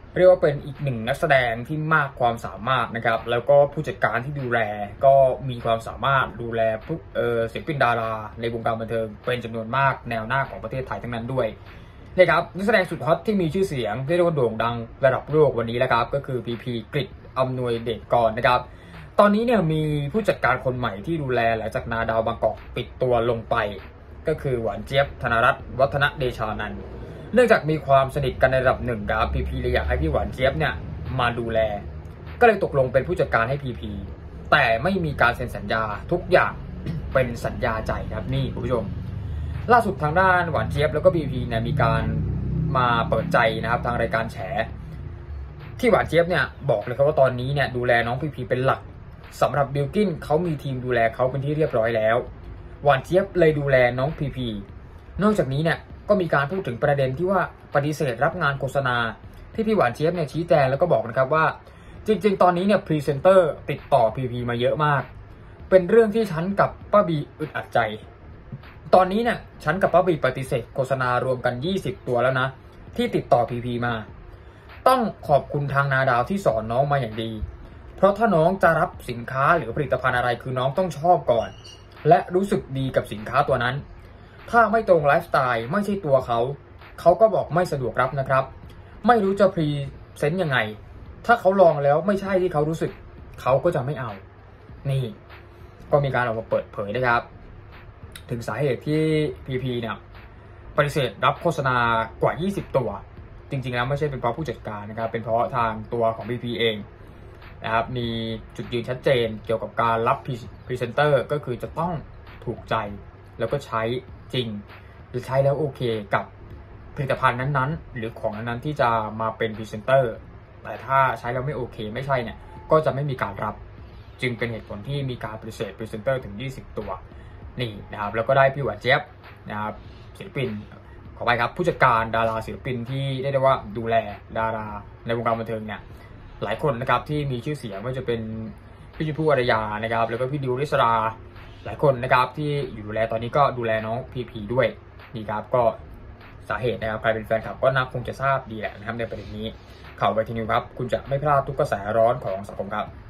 เรียกว่าเป็นอีกหนึ่งนักแสดงที่มากความสามารถนะครับแล้วก็ผู้จัดการที่ดูแลก็มีความสามารถดูแลผู้ศิลปินดาราในวงการบันเทิงเป็นจำนวนมากแนวหน้าของประเทศไทยทั้งนั้นด้วยนะครับนักแสดงสุดฮอตที่มีชื่อเสียงที่เรียกว่าโด่งดังระดับโลกวันนี้แล้วครับก็คือพีพีกฤษอำนวยเดชกรนะครับตอนนี้เนี่ยมีผู้จัดการคนใหม่ที่ดูแลหลังจากนาดาวบางกอกปิดตัวลงไปก็คือหวานเจี๊ยบธนรัตน์วัฒนเดชานันท์เนื่องจากมีความสนิทกันในระดับหนึ่งครับพีพีเลยอยากให้พี่หวานเจี๊ยบเนี่ยมาดูแลก็เลยตกลงเป็นผู้จัดการให้พีพีแต่ไม่มีการเซ็นสัญญาทุกอย่าง เป็นสัญญาใจครับนี่คุณผู้ชมล่าสุดทางด้านหวานเจี๊ยบแล้วก็พีพีเนี่ยมีการมาเปิดใจนะครับทางรายการแฉที่หวานเจี๊ยบเนี่ยบอกเลยครับว่าตอนนี้เนี่ยดูแลน้องพีพีเป็นหลักสำหรับบิลกิ้นเขามีทีมดูแลเขาเป็นที่เรียบร้อยแล้วหวานเจี๊ยบเลยดูแลน้องพีพีนอกจากนี้เนี่ยก็มีการพูดถึงประเด็นที่ว่าปฏิเสธรับงานโฆษณาที่พี่หวานเจี๊ยบเนี่ยชี้แจงแล้วก็บอกนะครับว่าจริงๆตอนนี้เนี่ยพรีเซนเตอร์ติดต่อพีพีมาเยอะมากเป็นเรื่องที่ฉันกับป้าบีอึดอัดใจตอนนี้เนี่ยฉันกับป้าบีปฏิเสธโฆษณารวมกัน20ตัวแล้วนะที่ติดต่อพีพีมาต้องขอบคุณทางนาดาวที่สอนน้องมาอย่างดีเพราะถ้าน้องจะรับสินค้าหรือผลิตภัณฑ์อะไรคือน้องต้องชอบก่อนและรู้สึกดีกับสินค้าตัวนั้นถ้าไม่ตรงไลฟ์สไตล์ไม่ใช่ตัวเขาก็บอกไม่สะดวกรับนะครับไม่รู้จะพรีเซนต์ยังไงถ้าเขาลองแล้วไม่ใช่ที่เขารู้สึกเขาก็จะไม่เอานี่ก็มีการออกมาเปิดเผยนะครับถึงสาเหตุที่พีพีเนี่ยปฏิเสธรับโฆษณากว่า20ตัวจริงๆแล้วไม่ใช่เป็นเพราะผู้จัดการนะครับเป็นเพราะทางตัวของพีพีเองนะครับมีจุดยืนชัดเจนเกี่ยวกับการรับพรีเซนเตอร์ก็คือจะต้องถูกใจแล้วก็ใช้จริงหรือใช้แล้วโอเคกับผลิตภัณฑ์นั้นๆหรือของนั้นๆที่จะมาเป็นพรีเซนเตอร์แต่ถ้าใช้แล้วไม่โอเคไม่ใช่เนี่ยก็จะไม่มีการรับจึงเป็นเหตุผลที่มีการปฏิเสธพรีเซนเตอร์ถึง20ตัวนี่นะครับแล้วก็ได้พี่หวานเจี๊ยบนะครับศิลปินขอไปครับผู้จัดการดาราศิลปินที่ได้ว่าดูแลดาราในวงการบันเทิงเนี่ยหลายคนนะครับที่มีชื่อเสียงว่าจะเป็นพี่ชมพู่อารยานะครับแล้วก็พี่ดิวริศราหลายคนนะครับที่อยู่ดูแลตอนนี้ก็ดูแลน้องพีพีด้วยนี่ครับก็สาเหตุนะครับใครเป็นแฟนคลับก็น่าคงจะทราบดีแหละนะครับในประเด็นนี้ข่าวไวทีนิวครับคุณจะไม่พลาดทุกกระแสร้อนของสังคมครับ